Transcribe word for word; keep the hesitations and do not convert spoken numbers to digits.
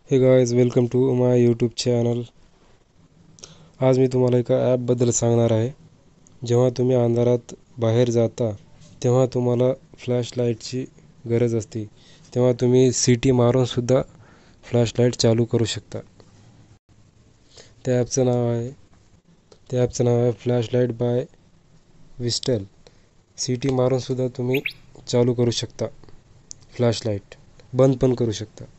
हे guys, welcome to my YouTube channel. आज मी तुम्हाला एका ॲपबद्दल सांगणार आहे. जेव्हा तुम्ही अंधारात बाहेर जाता तेव्हा तुम्हाला फ्लॅशलाईटची गरज असते. तेव्हा तुम्ही सिटी मारूनसुद्धा फ्लॅशलाईट चालू करू शकता. त्या ॲपचं नाव आहे त्या ॲपचं नाव आहे फ्लॅशलाईट बाय विस्टल. सिटी मारूनसुद्धा तुम्ही चालू करू शकता, फ्लॅशलाईट बंद पण करू शकता.